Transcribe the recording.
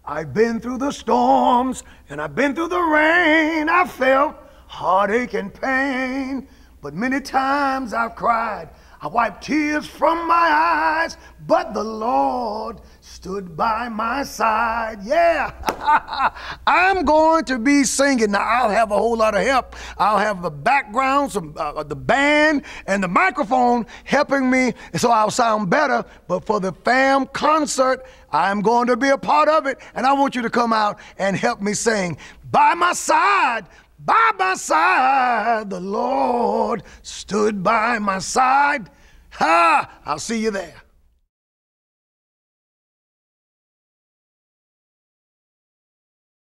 I've been through the storms and I've been through the rain. I felt heartache and pain, but many times I've cried. I wiped tears from my eyes, but the Lord stood by my side. Yeah, I'm going to be singing. Now, I'll have a whole lot of help. I'll have the background, the band, and the microphone helping me, so I'll sound better. But for the fam concert, I'm going to be a part of it, and I want you to come out and help me sing. By my side, the Lord stood by my side. Ha! I'll see you there.